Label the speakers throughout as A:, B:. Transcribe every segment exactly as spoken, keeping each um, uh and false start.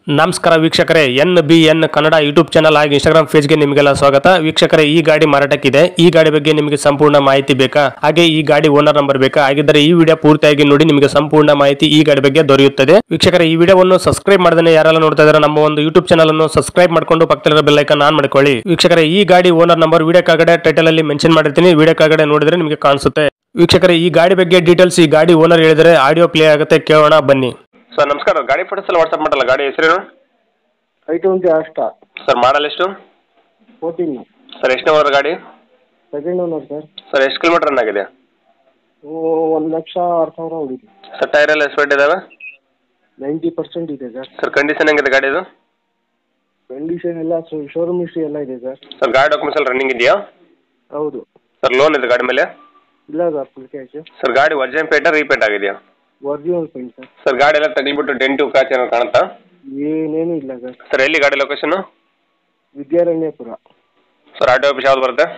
A: ನಮಸ್ಕಾರ ವೀಕ್ಷಕರೇ, N B N Kannada YouTube channel ಹಾಗೆ ಇನ್ಸ್ಟಾಗ್ರಾಮ್ ಪೇಜ್ಗೆ ನಿಮಗೆಲ್ಲ ಸ್ವಾಗತ. ವೀಕ್ಷಕರೇ, ಈ ಗಾಡಿ ಮಾರಾಟಕ್ಕಿದೆ. ಈ ಗಾಡಿ ಬಗ್ಗೆ ನಿಮಗೆ ಸಂಪೂರ್ಣ ಮಾಹಿತಿ ಬೇಕಾ, ಹಾಗೆ ಈ ಗಾಡಿ ಓನರ್ ನಂಬರ್ ಬೇಕಾ? ಹಾಗಿದ್ದರೆ ಈ ವಿಡಿಯೋ ಪೂರ್ತಿಯಾಗಿ ನೋಡಿ, ನಿಮಗೆ ಸಂಪೂರ್ಣ ಮಾಹಿತಿ ಈ ಗಾಡಿ ಬಗ್ಗೆ ದೊರೆಯುತ್ತದೆ. ವೀಕ್ಷಕರೇ, ಈ ವಿಡಿಯೋವನ್ನು ಸಬ್ಸ್ಕ್ರೈಬ್ ಮಾಡದೇ ಯಾರೆಲ್ಲ ನೋಡ್ತಾ ಇದ್ದಾರೆ ನಮ್ಮ ಒಂದು ಯೂಟ್ಯೂಬ್ ಚಾನಲ್ ಅನ್ನು ಸಬ್ಸ್ಕ್ರೈಬ್ ಮಾಡ್ಕೊಂಡು ಪಕ್ಕದಲ್ಲಿರೋ ಬೆಲ್ ಐಕಾನ್ ಆನ್ ಮಾಡ್ಕೊಳ್ಳಿ. ವೀಕ್ಷಕರೇ, ಈ ಗಾಡಿ ಓನರ್ ನಂಬರ್ ವಿಡಿಯೋ ಕೆಳಗಡೆ ಟೈಟಲ್ ಅಲ್ಲಿ ಮೆನ್ಷನ್ ಮಾಡಿರ್ತೀನಿ, ವಿಡಿಯೋ ಕೆಳಗಡೆ ನೋಡಿದ್ರೆ ನಿಮಗೆ ಕಾಣಿಸುತ್ತೆ. ವೀಕ್ಷಕರೇ, ಈ ಗಾಡಿ ಬಗ್ಗೆ ಡೀಟೇಲ್ಸ್ ಈ ಗಾಡಿ ಓನರ್ ಹೇಳಿದರೆ ಆಡಿಯೋ ಪ್ಲೇ ಆಗುತ್ತೆ, ಕೇಳೋಣ ಬನ್ನಿ. ಸರ್ ನಮಸ್ಕಾರ, ಗಾಡಿ ಫೋಟೋಸ್ ಎಲ್ಲ ವಾಟ್ಸ್ಆಪ್ ಮಾಡಲ್ಲ, ಗಾಡಿ ಹೆಸರೇನು?
B: I twenty Asta
A: sir model ಎಷ್ಟು?
B: ಫೋರ್ಟೀನ್
A: ಸರ್ ಎಷ್ಟನೇ ಓನರ್ ಗಾಡಿ?
B: Second owner sir.
A: ಸರ್ ಎಷ್ಟು ಕಿಲೋಮೀಟರ್ ರನ್ ಆಗಿದೆ?
B: ಒಂದು ಲಕ್ಷ ಆರು ಸಾವಿರ ಹೊಡಿದೆ
A: ಸರ್. ಟೈರ್ ಎಲ್ಲ ಎಷ್ಟು ಇದಾವೆ?
B: ನೈಂಟಿ ಪರ್ಸೆಂಟ್ ಇದೆ ಸರ್.
A: ಸರ್ ಕಂಡೀಷನ್ ಹೆಂಗಿದೆ ಗಾಡಿದು?
B: ಕಂಡೀಷನ್ ಎಲ್ಲ ಶೋರೂಮ್ ಹಿಸ್ಟ್ರಿ ಎಲ್ಲ ಇದೆ ಸರ್.
A: ಸರ್ ಗಾಡಿ ಡಾಕ್ಯುಮೆಂಟ್ಸ್ ಎಲ್ಲ ರನ್ನಿಂಗ್ ಇದೆಯಾ?
B: ಹೌದು
A: ಸರ್. ಲೋನ್ ಇದೆ ಗಾಡಿ ಮೇಲೆ?
B: ಇಲ್ಲ ಸರ್, ಫುಲ್ ಕ್ಯಾಶ್.
A: ಸರ್ ಗಾಡಿ ಒರಿಜಿನಲ್ ಪೇಂಟ್ ರೀಪೇಂಟ್ ಆಗಿದೆಯಾ?
B: Original paint sir.
A: ಸರ್ ಗಾಡಿ ಎಲ್ಲ ತಗ್ಲಿಬಿಟ್ಟು ಡೆಂಟು ಕ್ರಾಚ್ ಏನೋ ಕಾಣುತ್ತಾ?
B: ಏನೇನು ಇಲ್ಲ ಸರ್.
A: ಸರ್ ಎಲ್ಲಿ ಗಾಡಿ location?
B: Vidyaranyapura.
A: Sir R T office ಯಾವ್ದು ಬರುತ್ತೆ?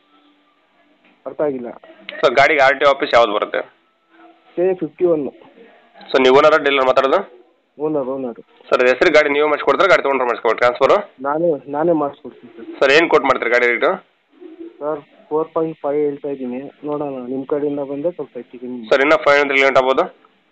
B: ಅರ್ಥ ಆಗಿಲ್ಲ
A: ಸರ್ ಗಾಡಿಗೆ ಆರ್ ಟಿ ಆಫೀಸ್ ಯಾವ್ದು ಬರುತ್ತೆ?
B: K fifty one.
A: ಸರ್ ನೀವು ಓನರ್ ಡೀಲರ್ ಮಾತಾಡೋದು?
B: ಓನರ್ ಓನರ್
A: ಸರ್ ಹೆಸರು ಗಾಡಿ ನೀವು ಮಾಡಿಸ್ಕೊಡ್ತಾರೆ, ಗಾಡಿ ತೊಗೊಂಡ್ರೆ ಮಾಡಿಸ್ಕೊಡ್ರಿ ಟ್ರಾನ್ಸ್ಫರು?
B: ನಾನೇ ನಾನೇ ಮಾಡಿಸ್ಕೊಡ್ತೀನಿ ಸರ್.
A: ಸರ್ ಏನು ಕೊಟ್ಟು ಮಾಡ್ತೀರಿ ಗಾಡಿ rate?
B: Sir four point five ಹೇಳ್ತಾ ಇದ್ದೀನಿ, ನೋಡೋಣ ನಿಮ್ಮ ಕಡೆಯಿಂದ ಬಂದರೆ ಸ್ವಲ್ಪ ಹೆಚ್ಚಿದ್ದೀನಿ.
A: ಸರ್ ಇನ್ನೂ ಫೈವ್ ಹಂಡ್ರೆಡ್ ಲಿಮಿಟ್ ಆಗ್ಬೋದು?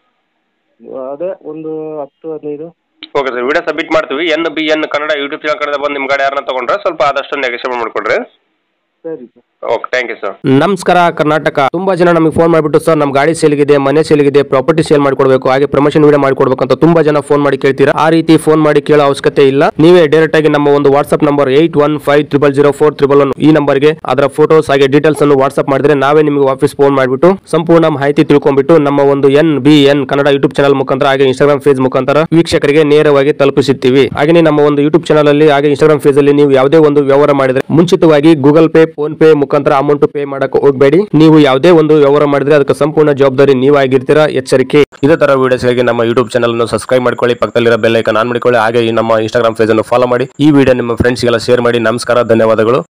B: ಅದೇ ಒಂದು ಹತ್ತು ಹದಿನೈದು.
A: ಓಕೆ ಸರ್, ವಿಡಿಯೋ ಸಬ್ಮಿಟ್ ಮಾಡ್ತೀವಿ. N B N Kannada YouTube channel ಕಡೆ ಬಂದು ನಿಮ್ಮ ಗಾಡಿ ಯಾರನ್ನ ತೊಗೊಂಡ್ರೆ ಸ್ವಲ್ಪ ಆದಷ್ಟು ನೆಗೋಷಿಯೇಟ್ ಮಾಡಿಕೊಡ್ರಿ.
B: ಸರಿ sir.
A: Okay, thank you sir.
C: ನಮಸ್ಕಾರ ಕರ್ನಾಟಕ. ತುಂಬಾ ಜನ ನಮಗೆ ಫೋನ್ ಮಾಡಿಬಿಟ್ಟು ಸರ್ ನಮ್ಮ ಗಾಡಿ ಸೇಲ್ಗಿದೆ, ಮನೆ ಸೇಲ್ಗಿದೆ, ಪ್ರಾಪರ್ಟಿ ಸೇಲ್ ಮಾಡ್ಕೊಡ್ಬೇಕು, ಹಾಗೆ ಪ್ರಮೋಷನ್ ವಿಡಿಯೋ ಮಾಡ್ಕೊಡ್ಬೇಕು ಅಂತ ತುಂಬಾ ಜನ ಫೋನ್ ಮಾಡಿ ಕೇಳ್ತೀರಾ. ಆ ರೀತಿ ಫೋನ್ ಮಾಡಿ ಕೇಳೋ ಅವಶ್ಯಕತೆ ಇಲ್ಲ. ನೀವೇ ಡೈರೆಕ್ಟ್ ಆಗಿ ನಮ್ಮ ಒಂದು WhatsApp number eight one five triple zero four triple one ಈ ನಂಬರ್ಗೆ ಅದರ ಫೋಟೋಸ್ ಹಾಗೆ ಡೀಟೇಲ್ಸ್ ಅನ್ನು ವಾಟ್ಸ್ಆಪ್ ಮಾಡಿದ್ರೆ ನಾವೇ ನಿಮಗೆ ವಾಪಸ್ ಫೋನ್ ಮಾಡಿಬಿಟ್ಟು ಸಂಪೂರ್ಣ ಮಾಹಿತಿ ತಿಳ್ಕೊಂಡ್ಬಿಟ್ಟು ನಮ್ಮ ಒಂದು N B N Kannada YouTube channel ಮುಖಾಂತರ ಹಾಗೆ ಇನ್ಸ್ಟಾಗ್ರಾಮ್ ಪೇಜ್ ಮುಖಾಂತರ ವೀಕ್ಷಕರಿಗೆ ನೇರವಾಗಿ ತಲುಪಿಸುತ್ತೀವಿ. ಹಾಗೆ ನಮ್ಮ ಒಂದು ಯೂಟ್ಯೂಬ್ ಚಾನಲ್ ಅಲ್ಲಿ ಹಾಗೆ ಇನ್ಸ್ಟಾಗ್ರಾಮ್ ಪೇಜ್ ಅಲ್ಲಿ ನೀವು ಯಾವುದೇ ಒಂದು ವ್ಯವಹಾರ ಮಾಡಿದ್ರೆ ಮುಂಚಿತವಾಗಿ ಗೂಗಲ್ ಪೇ, ಫೋನ್ ಪೇ ಮುಖಾಂತರ ಅಮೌಂಟ್ ಪೇ ಮಾಡಕ್ಕೆ ಹೋಗಬೇಡಿ. ನೀವು ಯಾವುದೇ ಒಂದು ವ್ಯವಹಾರ ಮಾಡಿದ್ರೆ ಅದಕ್ಕೆ ಸಂಪೂರ್ಣ ಜವಾಬ್ದಾರಿ ನೀವಾಗಿರ್ತೀರಾ, ಎಚ್ಚರಿಕೆ. ಇದೇ ತರ ವಿಡಿಯೋಸ್ಗಾಗಿ ನಮ್ಮ ಯೂಟ್ಯೂಬ್ ಚಾನಲ್ ಅನ್ನು ಸಬ್ಸ್ಕ್ರೈಬ್ ಮಾಡ್ಕೊಳ್ಳಿ, ಪಕ್ಕದಲ್ಲಿರೋ ಬೆಲ್ ಐಕಾನ್ ಆನ್ ಮಾಡಿಕೊಳ್ಳಿ, ಹಾಗೆ ನಮ್ಮ ಇನ್ಸ್ಟಾಗ್ರಾಮ್ ಪೇಜ್ ಅನ್ನು ಫಾಲೋ ಮಾಡಿ. ಈ ವಿಡಿಯೋ ನಿಮ್ಮ ಫ್ರೆಂಡ್ಸ್ಗೆಲ್ಲ ಶೇರ್ ಮಾಡಿ. ನಮಸ್ಕಾರ, ಧನ್ಯವಾದಗಳು.